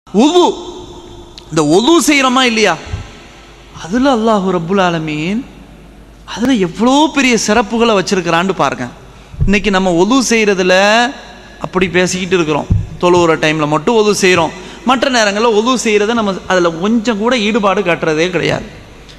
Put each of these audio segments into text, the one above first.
உது, இந்த உது செய்கிறோமா இல்லையா, அதில் அல்லாஹு ரப்புல் ஆலமீன் அதில் எவ்வளோ பெரிய சிறப்புகளை வச்சுருக்கிறான்னு பாருங்க. இன்றைக்கி நம்ம உது செய்கிறதுல அப்படி பேசிக்கிட்டு இருக்கிறோம். தொழுகிற டைமில் மட்டும் உது செய்கிறோம், மற்ற நேரங்களில் உது செய்கிறத நம்ம அதில் கொஞ்சம் கூட ஈடுபாடு காட்டுறதே கிடையாது.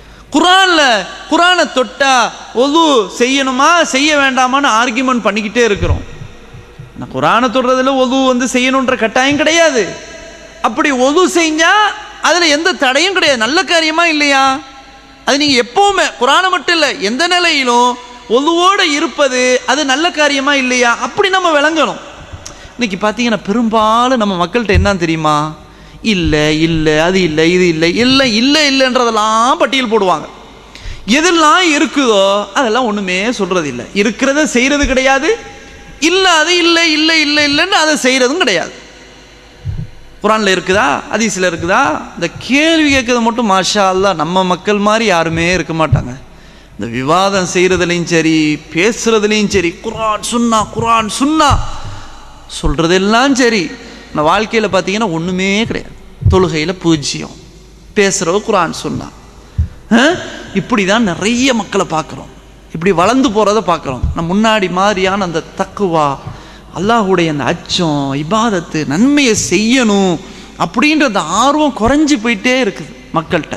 குரானை தொட்டா உது செய்யணுமா செய்ய வேண்டாமான்னு ஆர்கியூமெண்ட் பண்ணிக்கிட்டே இருக்கிறோம். நான் குரானை தொடுறதுல உது செய்யணுன்ற கட்டாயம் கிடையாது. அப்படி உது செஞ்சால் அதில் எந்த தடையும் கிடையாது. நல்ல காரியமா இல்லையா? அது நீங்கள் எப்போவுமே குரானை மட்டும் இல்லை, எந்த நிலையிலும் உதுவோடு இருப்பது அது நல்ல காரியமா இல்லையா அப்படி நம்ம விளங்கணும். இன்னைக்கு பார்த்தீங்கன்னா பெரும்பாலும் நம்ம மக்கள்கிட்ட என்ன தெரியுமா, இல்லை இல்லை அது இல்லை இது இல்லை இல்லை இல்லை இல்லைன்றதெல்லாம் பட்டியல் போடுவாங்க. எதெல்லாம் இருக்குதோ அதெல்லாம் ஒன்றுமே சொல்கிறது இல்லை. இருக்கிறத செய்கிறது கிடையாது, இல்லாத இல்லை இல்லை இல்லை இல்லைன்னு அதை செய்கிறதும் கிடையாது. குரானில் இருக்குதா, ஹதீஸில் இருக்குதா, இந்த கேள்வி கேட்கறது மட்டும் மாஷா அல்லாஹ் நம்ம மக்கள் மாதிரி யாருமே இருக்க மாட்டாங்க. இந்த விவாதம் செய்கிறதுலையும் சரி பேசுகிறதுலையும் சரி குரான் சுன்னா சொல்கிறதெல்லாம் சரி. நான் வாழ்க்கையில் பார்த்தீங்கன்னா ஒன்றுமே கிடையாது. தொழுகையில் பூஜ்ஜியம், பேசுகிறவ குரான் சுன்னா, இப்படி தான் நிறைய மக்களை பார்க்குறோம். இப்படி வளர்ந்து போகிறத பார்க்குறோம். நான் முன்னாடி மாதிரியான அந்த தக்குவா, அல்லாஹுடைய அந்த அச்சம், இபாதத்து, நன்மையை செய்யணும் அப்படின்ற அந்த ஆர்வம் குறைஞ்சி போயிட்டே இருக்குது மக்கள்கிட்ட.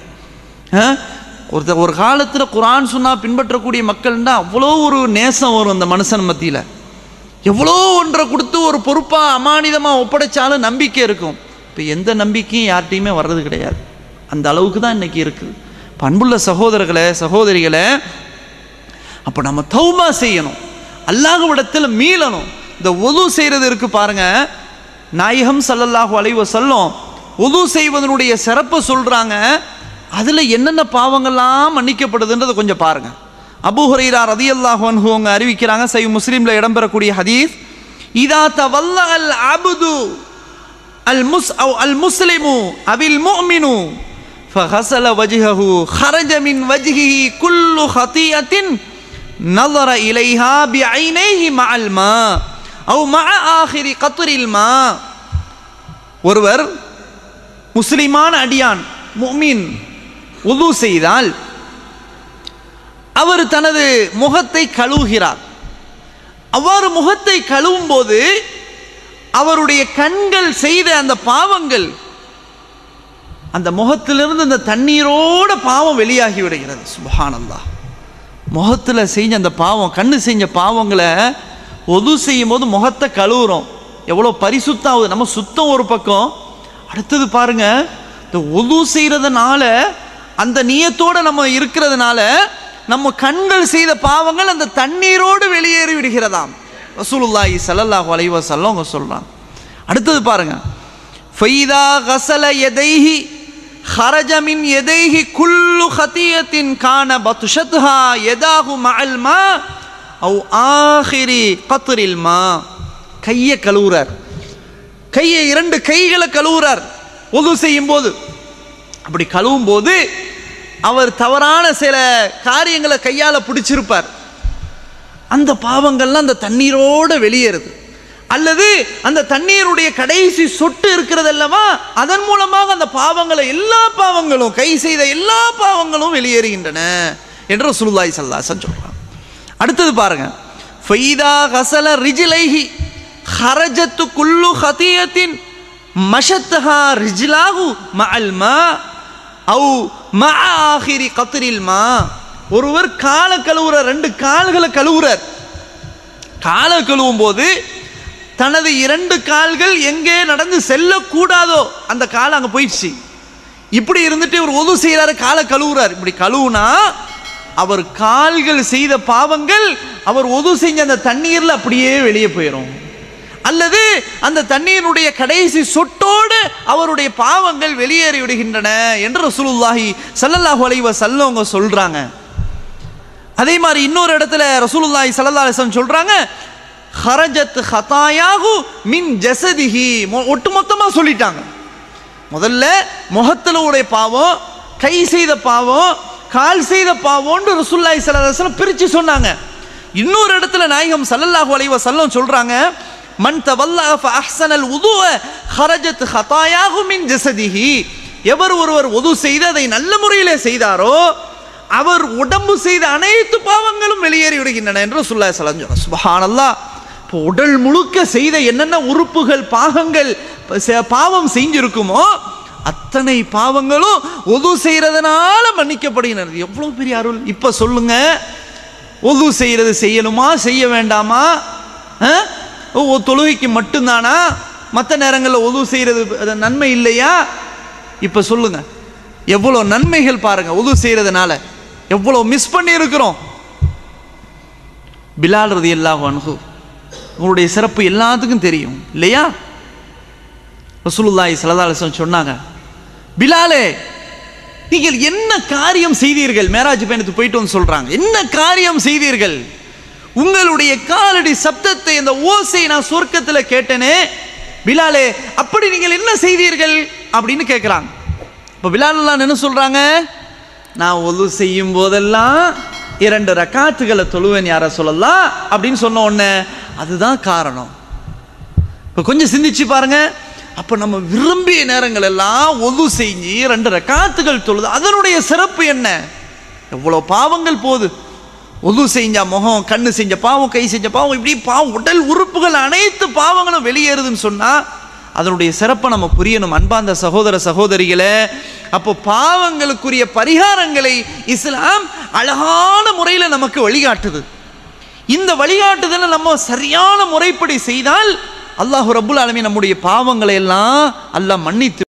ஒரு காலத்தில் குரான் சுன்னா பின்பற்றக்கூடிய மக்கள்னா அவ்வளோ ஒரு நேசம் வரும் அந்த மனுஷன் மத்தியில். எவ்வளோ ஒன்றை கொடுத்து ஒரு பொறுப்பாக அமானிதமாக ஒப்படைச்சாலும் நம்பிக்கை இருக்கும். இப்போ எந்த நம்பிக்கையும் யார்கிட்டையுமே வர்றது கிடையாது. அந்த அளவுக்கு தான் இன்றைக்கி இருக்குது. பண்புள்ள சகோதரர்களே சகோதரிகளே, அப்போ நம்ம தௌபா செய்யணும், அல்லாஹ்விடத்தில் மீளணும். இந்த உது செய்கிறது இருக்கு பாருங்க, நாயகம் ஸல்லல்லாஹு அலைஹி வஸல்லம் உது செய்வதனுடைய சிறப்பை சொல்கிறாங்க. அதில் என்னென்ன பாவங்கள்லாம் மன்னிக்கப்படுதுன்றதை கொஞ்சம் பாருங்க. அபூ ஹுரைரா ரலியல்லாஹு அன்ஹு அவங்க அறிவிக்கிறாங்க, சஹீஹ் முஸ்லிமில் இடம்பெறக்கூடிய ஹதீஸ், இதா தவல்லா அல் அப்து அல் முஸ்லிமு அவில் முஃமினு ஃபஹஸல வஜ்ஹஹு ஹரஜ மின் வஜ்ஹிஹி குல்லு ஹதீஅத்தின் நஸர இலைஹா பிஐனைஹி மஅல் மா அவ் மஅ ஆகிரி கத்ரில் மா. ஒருவர் முஸ்லிமான அடியான் முஃமின் உது செய்தால் அவர் தனது முகத்தை கழுவுகிறார். அவ்வாறு முகத்தை கழுவும் போது அவருடைய கண்கள் செய்த அந்த பாவங்கள் அந்த முகத்திலிருந்து அந்த தண்ணீரோட பாவம் வெளியாகி விடுகிறது. சுப்ஹானல்லாஹ். முகத்தில் செஞ்ச அந்த பாவம், கண்ணு செஞ்ச பாவங்களை உது செய்யும் போது முகத்தை கழுவுறோம், எவ்வளோ பரிசுத்தம் ஆகுது. நம்ம சுத்தம் ஒரு பக்கம், அடுத்தது பாருங்க, இந்த உது செய்கிறதுனால அந்த நியத்தோடு நம்ம இருக்கிறதுனால நம்ம கண்கள் செய்த பாவங்கள் அந்த தண்ணீரோடு வெளியேறி விடுகிறதாம். ரசூலுல்லாஹி ஸல்லல்லாஹு அலைஹி வஸல்லம் அவங்க சொல்றாங்க. அடுத்தது பாருங்க, ஃபைதா கஸல யதைஹி خرج من يديه كل خطيئة كان بطشتها يداه مع الماء أو آخر قطر الماء. கையை கழுவுறார், கையை இரண்டு கைகளை கழுவுறார் உது செய்யும் போது. அப்படி கழுவும் போது அவர் தவறான சில காரியங்களை கையால் பிடிச்சிருப்பார், அந்த பாவங்கள்லாம் அந்த தண்ணீரோடு வெளியேறுது. அல்லது அந்த தண்ணீருடைய கடைசி சொட்டு இருக்கிறது அல்லவா, அதன் மூலமாக அந்த பாவங்களை எல்லா பாவங்களும் கை செய்த எல்லா பாவங்களும் வெளியேறுகின்றன என்று ரசூலுல்லாஹி ஸல்லல்லாஹு அலைஹி வஸல்லம் சொல்றாங்க. அடுத்தது பாருங்க, ஃபைதா கஸல ரிஜ்லைஹி ஹரஜத்து குல்லு ஹதீயத்தின் மஷத்தஹா ரிஜ்லாஹு மஅல் மா அவ் மஅ ஆகிரி கத்ரில் மா. ஒருவர் காலை கழுவுறார், ரெண்டு கால்களை கழுவுறார். காலை கழுவும் போது தனது இரண்டு கால்கள் எங்கே நடந்து செல்லக்கூடாதோ அந்த கால் அங்கே போயிடுச்சு. இப்படி இருந்துட்டு இவர் உது செய்கிறாரு, காலை கழுவுறார். இப்படி கழுவுனா அவர் கால்கள் செய்த பாவங்கள் அவர் உது செஞ்ச அந்த தண்ணீரில் அப்படியே வெளியே போயிடும். அல்லது அந்த தண்ணீருடைய கடைசி சொட்டோடு அவருடைய பாவங்கள் வெளியேறி விடுகின்றன என்று ரசூலுல்லாஹி ஸல்லல்லாஹு அலைஹி வஸல்லம் அவங்க சொல்றாங்க. அதே மாதிரி இன்னொரு இடத்துல ரசூலுல்லாஹி ஸல்லல்லாஹு அலைஹி வஸல்லம் சொல்றாங்க, ஹரஜத் ஹதாயாஹு மின் ஜஸதிஹி. ஒட்டுமொத்தமாக சொல்லிட்டாங்க. முதல்ல முகத்தில் உடைய பாவம், கை செய்த பாவம், கால் செய்த பாவம்னு ரசூலுல்லாஹி ஸல்லல்லாஹு அலைஹி வஸல்லம் பிரித்து சொன்னாங்க. இன்னொரு இடத்துல நாயகம் ஸல்லல்லாஹு அலைஹி வஸல்லம் சொல்றாங்க, மன் தவல்லா ஃபஅஹ்ஸனல் வுதுஅ ஹரஜத் ஹதாயாஹு மின் ஜஸதிஹி, எவர் ஒருவர் வுது செய்து அதை நல்ல முறையிலே செய்தாரோ அவர் உடம்பு செய்த அனைத்து பாவங்களும் வெளியேறி விடுகின்றன என்று ரசூலுல்லாஹி ஸல்லல்லாஹு அலைஹி வஸல்லம். சுப்ஹானல்லாஹ். இப்போ உடல் முழுக்க செய்த என்னென்ன உறுப்புகள் பாகங்கள் பாவம் செஞ்சிருக்குமோ அத்தனை பாவங்களும் வுது செய்யறதுனால மன்னிக்கப்படுகிறது. எவ்வளவு பெரிய அருள். இப்ப சொல்லுங்க, வுது செய்யறது செய்யணுமா செய்ய வேண்டாமா? தொழுகைக்கு மட்டும்தானா? மற்ற நேரங்களில் வுது செய்யறது நன்மை இல்லையா? இப்ப சொல்லுங்க, எவ்வளவு நன்மைகள் பாருங்க. வுது செய்யறதுனால எவ்வளவு மிஸ் பண்ணி இருக்கிறோம். பிலால் ரலியல்லாஹு அன்ஹு உங்களுடைய சிறப்பு எல்லாத்துக்கும் தெரியும் இல்லையா? ரசூலுல்லாஹி ஸல்லல்லாஹு அலைஹி வஸல்லம் சொன்னாங்க, பிலாலே நீங்கள் என்ன காரியம் செய்தீர்கள்? மேராஜ் பயணத்துக்கு போயிட்டு வந்து சொல்றாங்க, என்ன காரியம் செய்தீர்கள்? உங்களுடைய காலடி சப்தத்தை, இந்த ஓசை நான் சொர்க்கத்தில் கேட்டனே பிலாலே, அப்படி நீங்கள் என்ன செய்தீர்கள் அப்படின்னு கேட்கிறாங்க. இப்போ பிலால் என்ன சொல்றாங்க, நான் வுது செய்யும் போதெல்லாம் 2 ரக்காத்துகளை தொழுவேன் யார சொல்லலாம் அப்படின்னு சொன்ன உடனே அதுதான் காரணம். இப்போ கொஞ்சம் சிந்திச்சு பாருங்க. அப்போ நம்ம விரும்பிய நேரங்கள் எல்லாம் வுது செஞ்சு 2 ரக்காத்துகள் தொழுது அதனுடைய சிறப்பு என்ன? எவ்வளோ பாவங்கள் போகுது. வுது செஞ்சா முகம், கண்ணு செஞ்ச பாவம், கை செஞ்ச பாவம், இப்படி பாவம் உடல் உறுப்புகள் அனைத்து பாவங்களும் வெளியேறுதுன்னு சொன்னா அதனுடைய சிறப்பை நம்ம புரியணும். அன்பார்ந்த சகோதர சகோதரிகளே, அப்போ பாவங்களுக்குரிய பரிகாரங்களை இஸ்லாம் அழகான முறையில் நமக்கு வழிகாட்டுது. இந்த வழிகாட்டுதலை நம்ம சரியான முறைப்படி செய்தால் அல்லாஹ் ரப்புல் ஆலமீன் நம்முடைய பாவங்களை எல்லாம் அல்லாஹ் மன்னித்து